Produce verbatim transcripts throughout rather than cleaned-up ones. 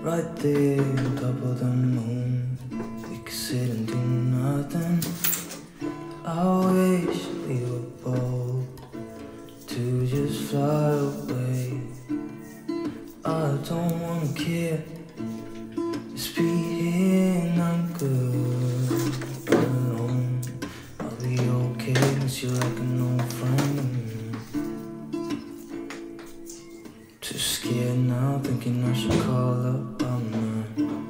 Right there on top of the moon, we could sit and do nothing. I wish we were bold to just fly away. I don't wanna care, just be here and I'm good alone. I'll be okay, miss you like an old friend. Too scared now, thinking I should call up our man.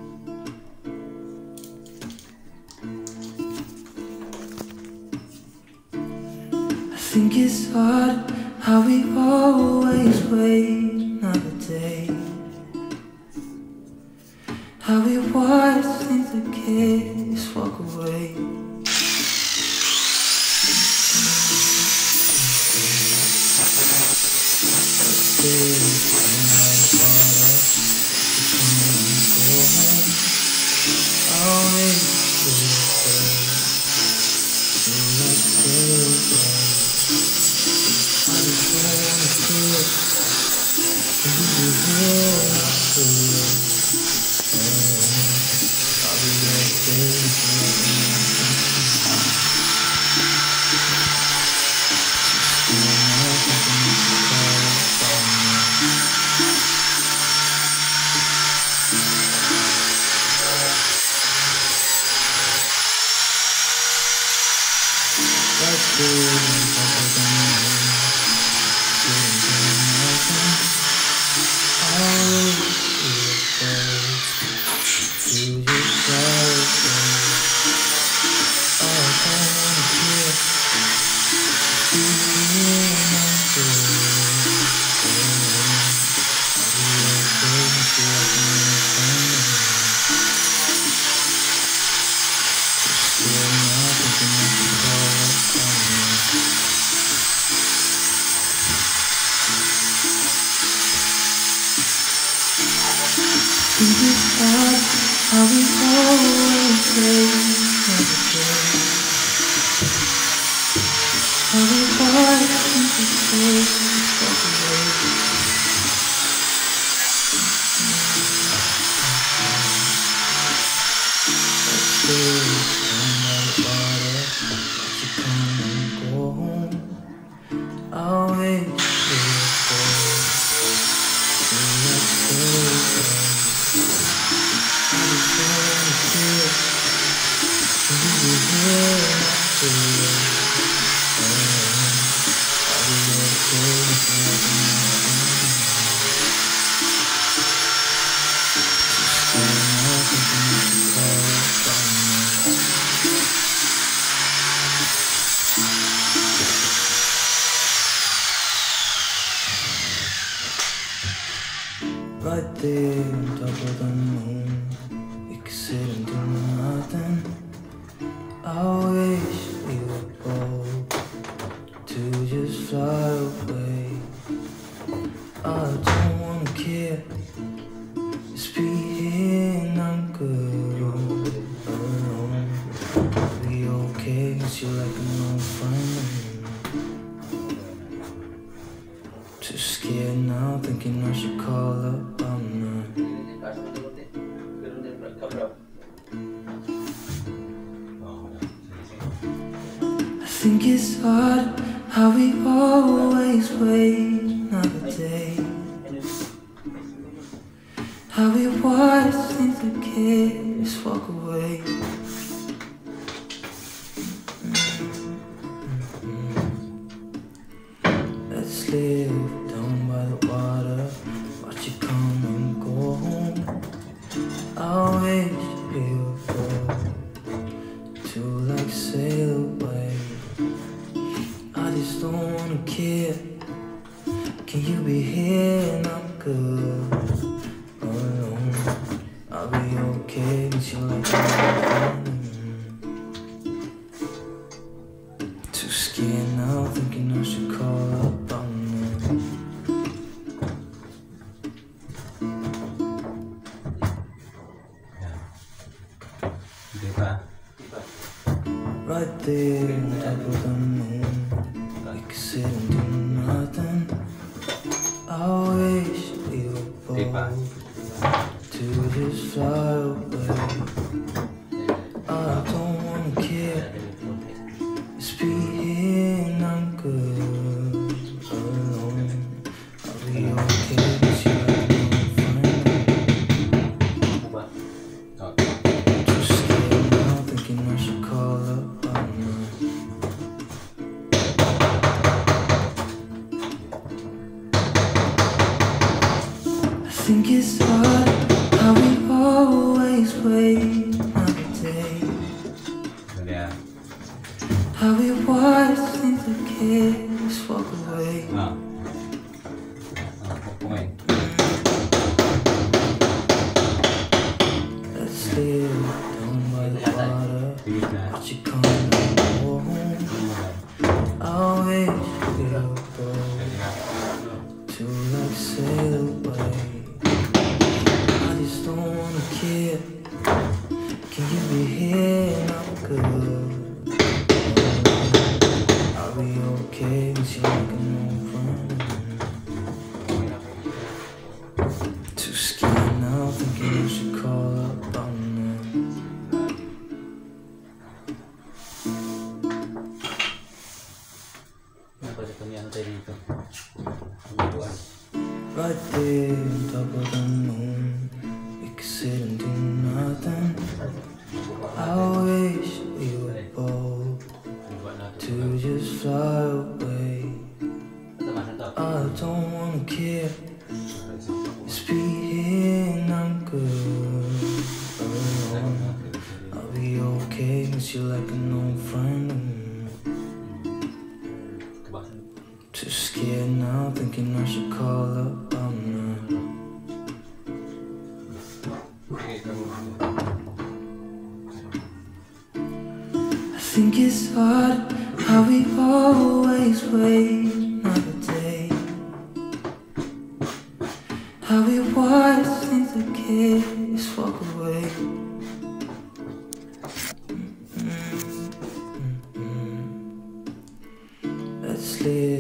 I think it's hard how we always wait another day, how we watch things that kids walk away. How we always say another day, how we watch the kids walk away. Let's stay on my water, let you come and go home. I'll wait for you to go, let's stay. I just wanna feel can you be here after you? I'll be okay with you like nothing. Just staying up thinking you should call up on me. Right there on top of the moon, we could sit and do nothing. I wish we were bold to just fly away. I don't wanna care, just be here and I'm good alone. I'll be okay, cause you're like an old friend. Too scared now, thinking I should call up our man. I think it's hard how we always wait another day, how we watch things that kids walk away. Let's live down by the water, watch you come and go home. I wish we were bold to like sail away. I just don't wanna care, can you be here and I'm good alone? I'll be okay, cause you like me. Too scared now, thinking I should call up on me. Right there on top of the moon, we could sit and do nothing. I wish we were bold to just fly away. I don't wanna care, just be here and I'm good alone. I'll be okay, but you like no friend. Too scared now, thinking I should call up all night. I think it's hard how we always wait another day. How we watch things that kids walk away. Let's live down by the water, watch you come home. I wish we were both to like sail away. I just don't wanna care. Can you be here and I'm good? I'll be okay with you like an old friend. Too scared now, thinking I should call up on them. Right there on top of the moon, we could sit and do nothing. I wish we were both to just fly away. I don't wanna care, just be here and I'm good alone. I'll be okay, miss you like an old friend. Too scared now, thinking I should call up all night. I think it's hard how we always wait another day. How we watch things that kids walk away. Mm-hmm. Mm-hmm. Let's live